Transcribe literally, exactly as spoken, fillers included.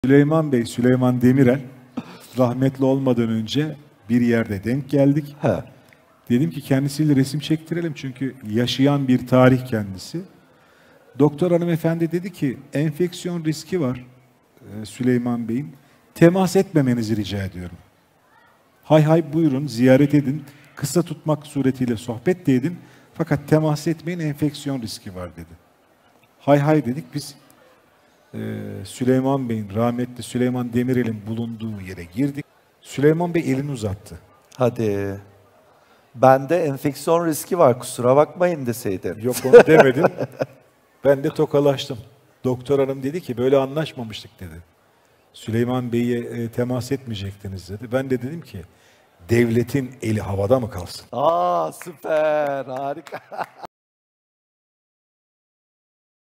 Süleyman Bey, Süleyman Demirel rahmetli olmadan önce bir yerde denk geldik. He. Dedim ki kendisiyle resim çektirelim çünkü yaşayan bir tarih kendisi. Doktor hanımefendi dedi ki enfeksiyon riski var e, Süleyman Bey'in. Temas etmemenizi rica ediyorum. Hay hay buyurun ziyaret edin. Kısa tutmak suretiyle sohbet de edin. Fakat temas etmeyin enfeksiyon riski var dedi. Hay hay dedik biz. Ee, Süleyman Bey'in, rahmetli Süleyman Demirel'in bulunduğu yere girdik. Süleyman Bey elini uzattı. Hadi. Bende enfeksiyon riski var, kusura bakmayın deseydin. Yok onu demedim. Ben de tokalaştım. Doktor hanım dedi ki böyle anlaşmamıştık dedi. Süleyman Bey'e e, temas etmeyecektiniz dedi. Ben de dedim ki devletin eli havada mı kalsın? Aa, süper, harika.